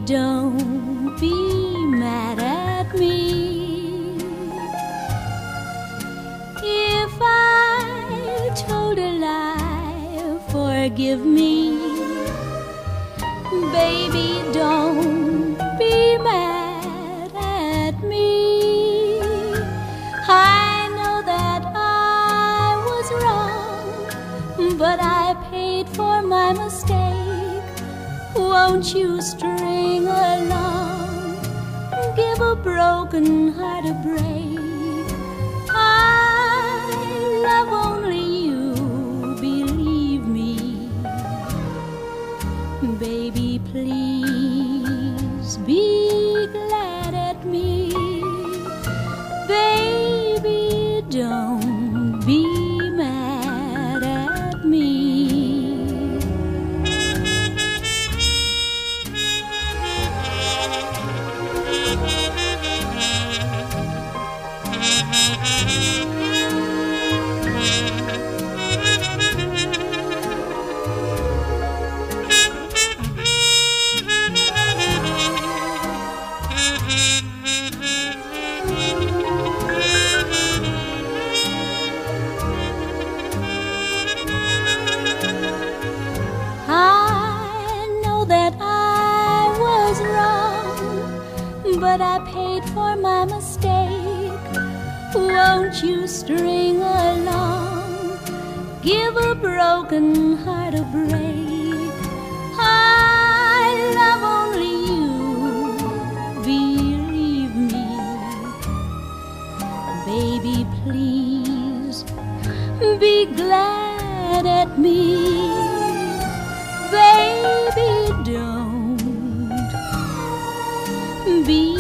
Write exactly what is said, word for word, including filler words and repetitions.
don't be mad at me. If I told a lie, forgive me. Baby, don't be mad at me. I know that I was wrong, but I paid for my mistake. Won't you string along, give a broken heart a break? I love only you, believe me. Baby, please be glad at me. Baby, don't be mad at me. But I paid for my mistake. Won't you string along, give a broken heart a break? I love only you, believe me. Baby, please be glad at me. Baby, don't be